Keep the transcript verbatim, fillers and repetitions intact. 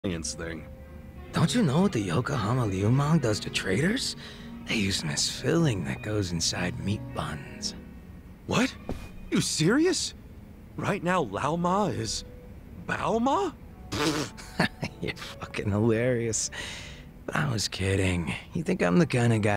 science thing. Don't you know what the Yokohama Liumang does to traders? They use this filling that goes inside meat buns. What? You serious? Right now, Lao Ma is Bao Ma? You're fucking hilarious. But I was kidding. You think I'm the kind of guy